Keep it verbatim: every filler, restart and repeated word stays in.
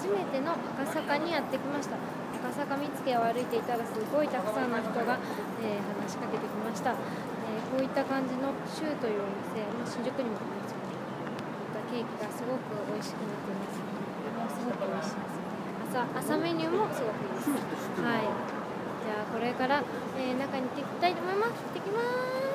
めての赤坂にやってきました。赤坂見附を歩いていたらすごいたくさんの人が、えー、話しかけてきました。えー、こういった感じのシューというお店、まあ、新宿にもありますよね。こういったケーキがすごく美味しくなっています。もうすごく美味しいです。朝朝メニューもすごくいいです。はい。じゃあこれから、えー、中に行っていきたいと思います。行ってきます。